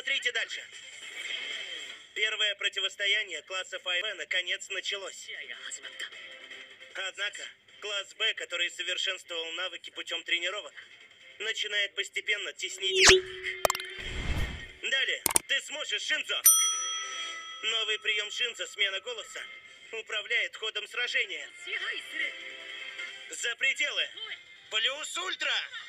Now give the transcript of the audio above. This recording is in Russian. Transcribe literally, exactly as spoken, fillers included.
Смотрите дальше. Первое противостояние класса файв би наконец началось. Однако, класс Б, который совершенствовал навыки путем тренировок, начинает постепенно теснить. Далее, ты сможешь, Шинзо. Новый прием Шинзо, смена голоса, управляет ходом сражения. За пределы. Плюс ультра.